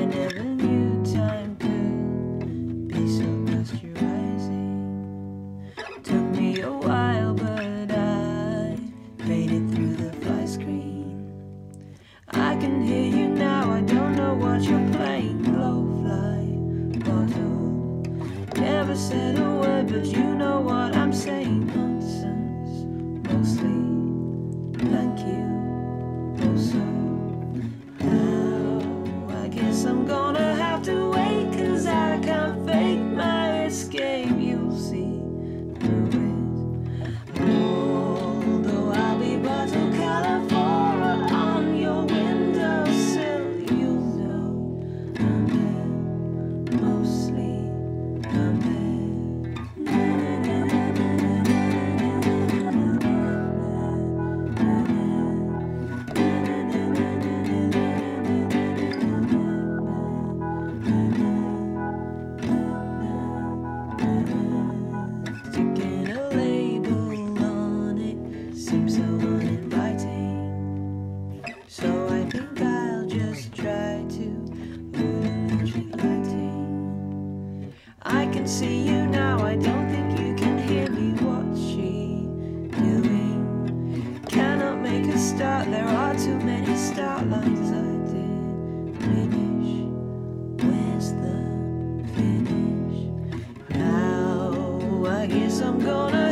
never knew time could be so pasteurizing. Took me a while, but I made it through the fly screen. I can hear you now, I don't know what you're playing. Blowfly, bottle. Never said a word, but you know what I'm saying. Nonsense, mostly. Thank you, also. Now I guess I'm gonna have to wait, 'cause I can't fake my escape. You'll see through it. Although I'll be bottle color for on your windowsill, you'll know I'm there, mostly I'm there. Sticking a label on it seems so uninviting, so I think I'll just try to avoid lighting. I can see you now, I don't think you can hear me. What's she doing? Cannot make a start, there are too many start lines. I did finish, where's the finish? Now I guess I'm gonna